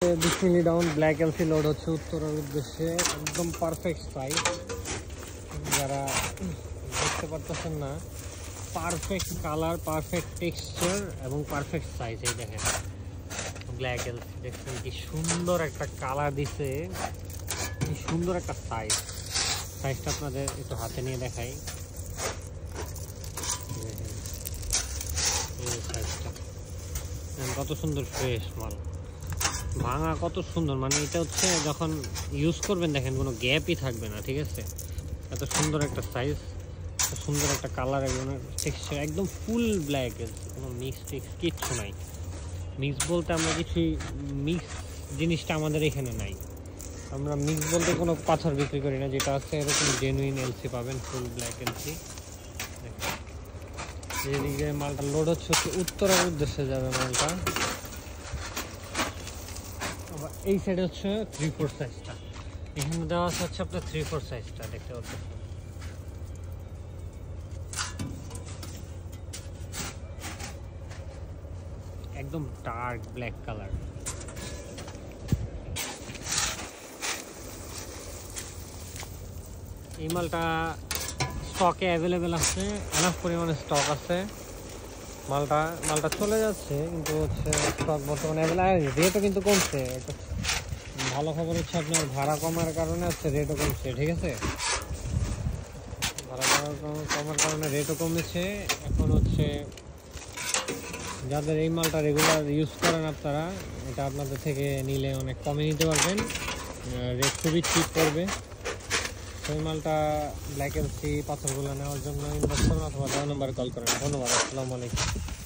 ভিডিওতে 20 milli down black LC load হচ্ছে উত্তরার উদ্দেশ্যে। একদম পারফেক্ট সাইজ, যারা দেখতে পারতেছেন না, পারফেক্ট কালার, পারফেক্ট টেক্সচার এবং পারফেক্ট সাইজ। এই দেখেন ব্ল্যাক এলসি, দেখছেন কি সুন্দর একটা কালার দিছে, কি সুন্দর একটা সাইজ। সাইজটা আপনাদের একটু হাতে নিয়ে দেখাই। সাইজটা কত সুন্দর, ফ্রেশ মাল, ভাঙা কত সুন্দর। মানে এটা হচ্ছে যখন ইউজ করবেন দেখেন কোনো গ্যাপই থাকবে না, ঠিক আছে? এত সুন্দর একটা সাইজ, সুন্দর একটা কালার, একদম টেক্সচার, একদম ফুল ব্ল্যাক এলসি, কোনো মিক্স টিক্স কিচ্ছু নাই। মিক্স বলতে আমরা কিছুই, মিক্স জিনিসটা আমাদের এখানে নাই। আমরা মিক্স বলতে কোনো পাথর বিক্রি করি না, যেটা আছে এরকম জেনুইন এলসি পাবেন, ফুল ব্ল্যাক এলসি। এদিকে মালটা লোড হচ্ছে উত্তরার উদ্দেশ্যে যাবে মালটা। আবার এই সাইডে হচ্ছে 3/4 সাইজটা, এখানে দেওয়া আছে হচ্ছে আপনার 3/4 সাইজটা, দেখতে পাচ্ছেন। একদম ডার্ক ব্ল্যাক কালার। এই মালটা স্টকে অ্যাভেলেবেল আছে, এনাফ পরিমাণে স্টক আছে। মালটা চলে যাচ্ছে, কিন্তু হচ্ছে স্টক বর্তমানে অ্যাভেলেবেল। রেটও কিন্তু কমছে। এটা ভালো খবর হচ্ছে আপনার ভাড়া কমার কারণে হচ্ছে রেটও কমছে, ঠিক আছে? ভাড়া কমার কারণে রেটও কমেছে। এখন হচ্ছে যাদের এই মালটা রেগুলার ইউজ করেন আপনারা, এটা আপনাদের থেকে নিলে অনেক কমে নিতে পারবেন, রেট খুবই ঠিক করবে। সেই মালটা ব্ল্যাক এলসি পাথরগুলো নেওয়ার জন্য ইনবক্স করুন অথবা দেওয়া নাম্বারে কল করেন। ধন্যবাদ, আসসালামু আলাইকুম।